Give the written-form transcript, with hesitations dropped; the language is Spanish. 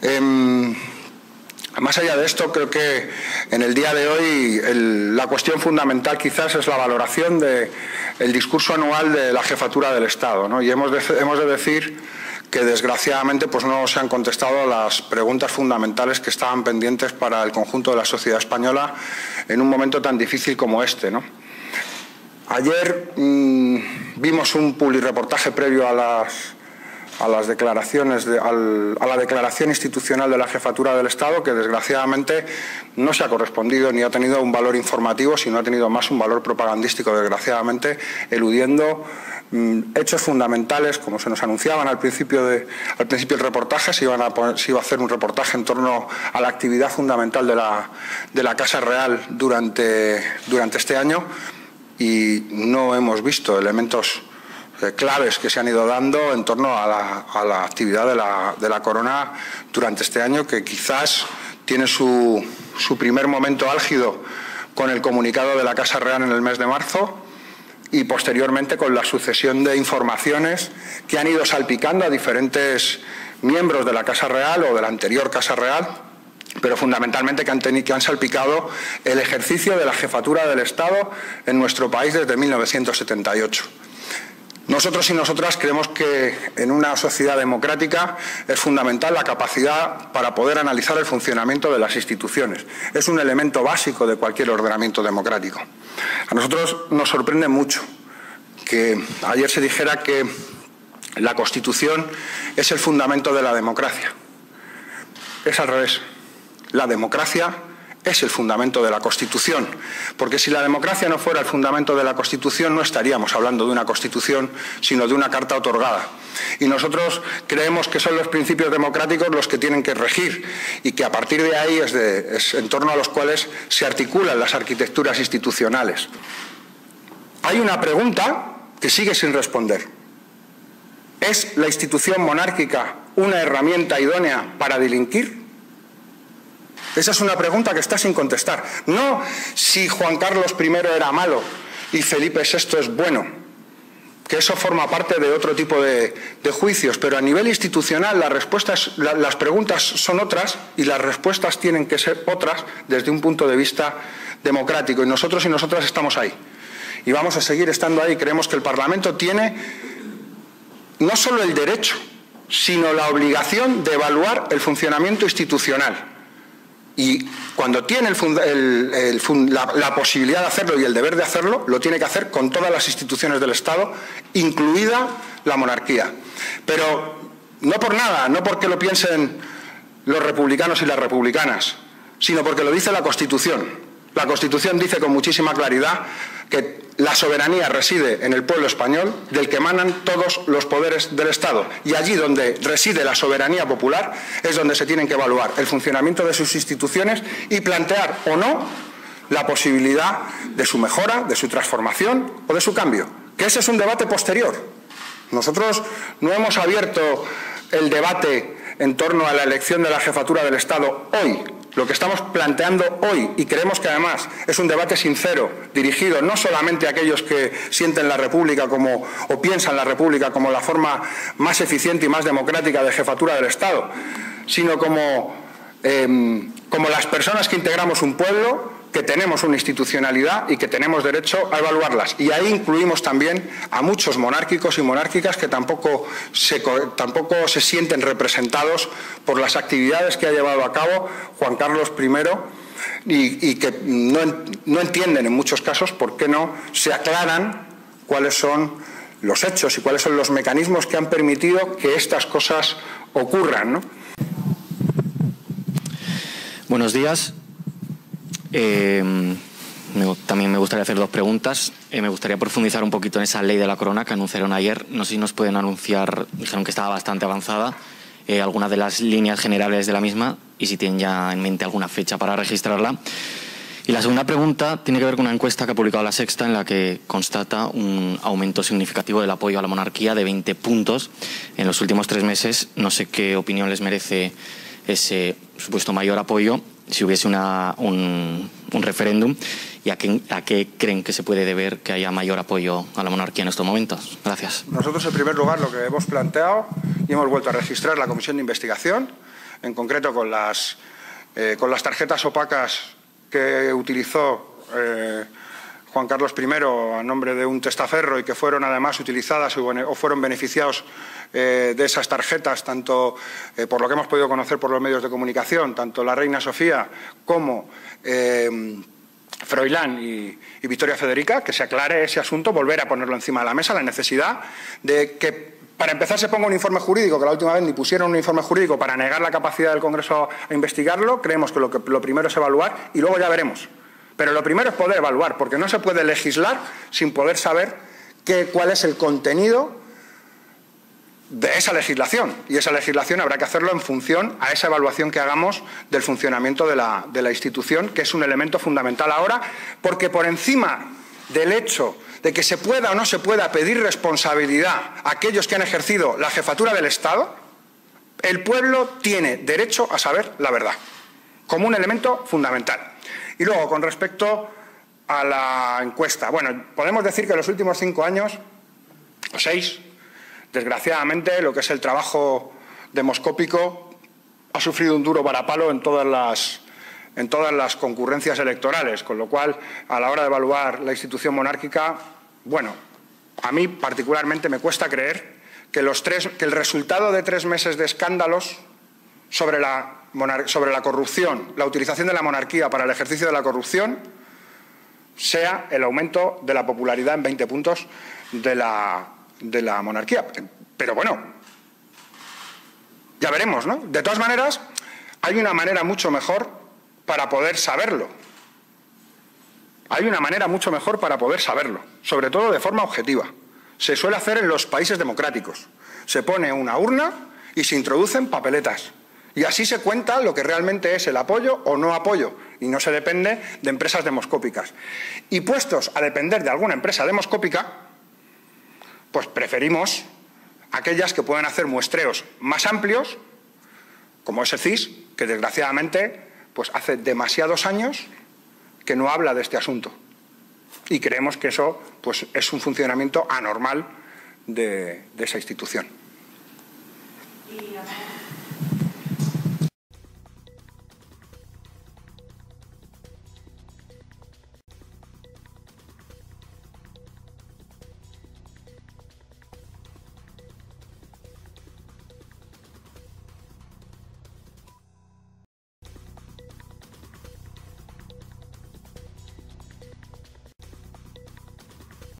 Más allá de esto, creo que en el día de hoy la cuestión fundamental quizás es la valoración del discurso anual de la jefatura del Estado, ¿no? Y hemos de decir que desgraciadamente pues no se han contestado las preguntas fundamentales que estaban pendientes para el conjunto de la sociedad española en un momento tan difícil como este, ¿no? Ayer vimos un publireportaje previo a las declaraciones, a la declaración institucional de la jefatura del Estado, que desgraciadamente no se ha correspondido ni ha tenido un valor informativo, sino ha tenido más un valor propagandístico, desgraciadamente, eludiendo hechos fundamentales, como se nos anunciaban al principio del reportaje. Se iba a hacer un reportaje en torno a la actividad fundamental de la Casa Real durante este año, y no hemos visto elementos claves que se han ido dando en torno a la actividad de la Corona durante este año, que quizás tiene su primer momento álgido con el comunicado de la Casa Real en el mes de marzo y posteriormente con la sucesión de informaciones que han ido salpicando a diferentes miembros de la Casa Real o de la anterior Casa Real, pero fundamentalmente que han salpicado el ejercicio de la jefatura del Estado en nuestro país desde 1978. Nosotros y nosotras creemos que en una sociedad democrática es fundamental la capacidad para poder analizar el funcionamiento de las instituciones. Es un elemento básico de cualquier ordenamiento democrático. A nosotros nos sorprende mucho que ayer se dijera que la Constitución es el fundamento de la democracia. Es al revés. La democracia es el fundamento de la Constitución, porque si la democracia no fuera el fundamento de la Constitución no estaríamos hablando de una Constitución, sino de una carta otorgada. Y nosotros creemos que son los principios democráticos los que tienen que regir y que a partir de ahí es en torno a los cuales se articulan las arquitecturas institucionales. Hay una pregunta que sigue sin responder. ¿Es la institución monárquica una herramienta idónea para delinquir? Esa es una pregunta que está sin contestar. No si Juan Carlos I era malo y Felipe VI es bueno, que eso forma parte de otro tipo de juicios, pero a nivel institucional las preguntas son otras y las respuestas tienen que ser otras desde un punto de vista democrático, y nosotros y nosotras estamos ahí y vamos a seguir estando ahí. Creemos que el Parlamento tiene no solo el derecho, sino la obligación de evaluar el funcionamiento institucional. Y cuando tiene la posibilidad de hacerlo y el deber de hacerlo, lo tiene que hacer con todas las instituciones del Estado, incluida la monarquía. Pero no por nada, no porque lo piensen los republicanos y las republicanas, sino porque lo dice la Constitución. La Constitución dice con muchísima claridad que la soberanía reside en el pueblo español, del que emanan todos los poderes del Estado. Y allí donde reside la soberanía popular es donde se tienen que evaluar el funcionamiento de sus instituciones y plantear o no la posibilidad de su mejora, de su transformación o de su cambio. Que ese es un debate posterior. Nosotros no hemos abierto el debate en torno a la elección de la jefatura del Estado hoy. Lo que estamos planteando hoy, y creemos que además es un debate sincero, dirigido no solamente a aquellos que sienten la República o piensan la República como la forma más eficiente y más democrática de jefatura del Estado, sino como las personas que integramos un pueblo, que tenemos una institucionalidad y que tenemos derecho a evaluarlas. Y ahí incluimos también a muchos monárquicos y monárquicas que tampoco se sienten representados por las actividades que ha llevado a cabo Juan Carlos I y que no entienden en muchos casos por qué no se aclaran cuáles son los hechos y cuáles son los mecanismos que han permitido que estas cosas ocurran, ¿no? Buenos días. También me gustaría hacer dos preguntas. Me gustaría profundizar un poquito en esa ley de la corona que anunciaron ayer. No sé si nos pueden anunciar, dijeron que estaba bastante avanzada, algunas de las líneas generales de la misma y si tienen ya en mente alguna fecha para registrarla. Y la segunda pregunta tiene que ver con una encuesta que ha publicado La Sexta en la que constata un aumento significativo del apoyo a la monarquía de 20 puntos en los últimos 3 meses. No sé qué opinión les merece ese supuesto mayor apoyo, si hubiese un referéndum, y a qué creen que se puede deber que haya mayor apoyo a la monarquía en estos momentos. Gracias. Nosotros, en primer lugar, lo que hemos planteado y hemos vuelto a registrar la comisión de investigación en concreto con las tarjetas opacas que utilizó Juan Carlos I a nombre de un testaferro y que fueron además utilizadas o fueron beneficiados de esas tarjetas, tanto por lo que hemos podido conocer por los medios de comunicación, tanto la reina Sofía como Froilán y Victoria Federica, que se aclare ese asunto, volver a ponerlo encima de la mesa, la necesidad de que, para empezar, se ponga un informe jurídico, que la última vez ni pusieron un informe jurídico para negar la capacidad del Congreso a investigarlo. Creemos que lo primero es evaluar y luego ya veremos. Pero lo primero es poder evaluar, porque no se puede legislar sin poder saber cuál es el contenido de esa legislación. Y esa legislación habrá que hacerlo en función a esa evaluación que hagamos del funcionamiento de la institución, que es un elemento fundamental ahora, porque por encima del hecho de que se pueda o no se pueda pedir responsabilidad a aquellos que han ejercido la jefatura del Estado, el pueblo tiene derecho a saber la verdad, como un elemento fundamental. Y luego, con respecto a la encuesta, bueno, podemos decir que en los últimos 5 años, o 6, desgraciadamente, lo que es el trabajo demoscópico ha sufrido un duro varapalo en todas las concurrencias electorales, con lo cual, a la hora de evaluar la institución monárquica, bueno, a mí particularmente me cuesta creer que el resultado de 3 meses de escándalos sobre la corrupción, la utilización de la monarquía para el ejercicio de la corrupción, sea el aumento de la popularidad en 20 puntos de la monarquía. Pero bueno, ya veremos, ¿no? De todas maneras, hay una manera mucho mejor para poder saberlo. Hay una manera mucho mejor para poder saberlo, sobre todo de forma objetiva. Se suele hacer en los países democráticos. Se pone una urna y se introducen papeletas. Y así se cuenta lo que realmente es el apoyo o no apoyo, y no se depende de empresas demoscópicas. Y puestos a depender de alguna empresa demoscópica, pues preferimos aquellas que pueden hacer muestreos más amplios, como ese CIS, que desgraciadamente pues hace demasiados años que no habla de este asunto. Y creemos que eso pues es un funcionamiento anormal de esa institución. Y